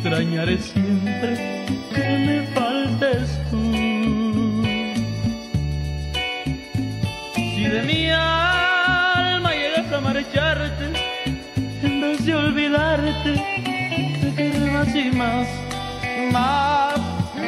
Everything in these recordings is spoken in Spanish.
extrañaré siempre que me faltes tú. Si de mi alma llegas a marcharte, en vez de olvidarte, te quedé más y más, más.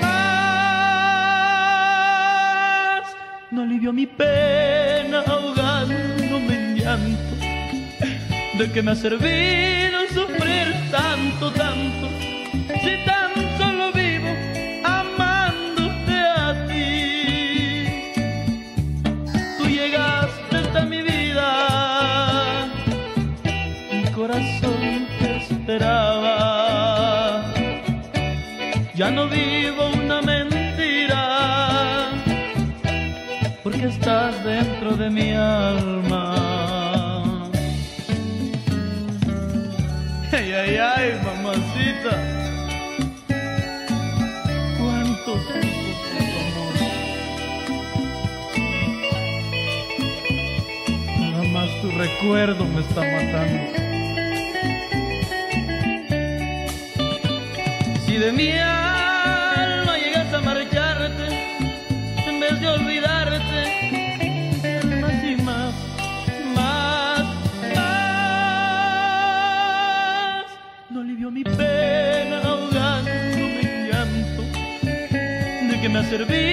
No alivió mi pena ahogándome en llanto. ¿De qué me ha servido sufrir tanto, tanto? Si tan solo vivo amándote a ti. Tú llegaste hasta mi vida, mi corazón te esperaba. Ya no vivo una mentira, porque estás dentro de mi alma. Ay, ay, ay, mamacita, cuántos hijos de tu amor. Nada más tu recuerdo me está matando. Si de mi alma llegas a marcharte, en vez de olvidarte, más y más, más, más. No mi pena ahogándome en llanto. ¿De qué me ha servido